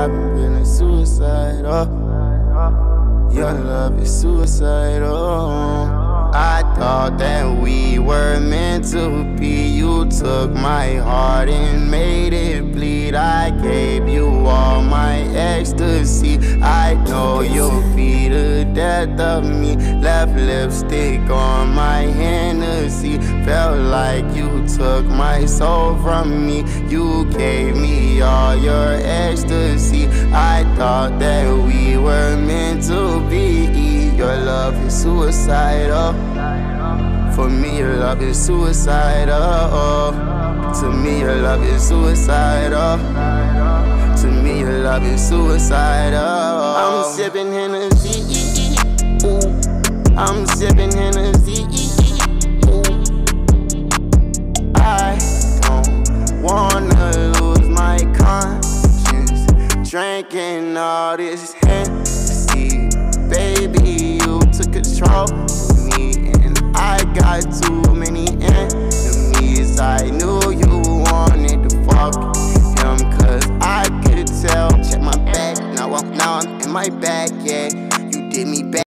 I've been feeling suicidal. Your love is suicidal. I thought that we were meant to be. You took my heart and made it bleed. I gave you all my ecstasy. I know you'll be the death of me. Left lipstick on my Hennessy. Felt like you took my soul from me. You gave me all your ecstasy. I thought that we were meant to be. Your love is suicidal. For me, your love is suicidal. To me, your love is suicidal. To me, your love is suicidal. I'm sipping Hennessy. Ooh. I'm sipping Hennessy. Ooh. I don't wanna lose my conscience drinking all this Hennessy. Baby, you took control of me, and I got too many enemies. I knew you wanted to fuck him, cause I could tell. Check my back, now I'm in my bag, yeah. You did me bad.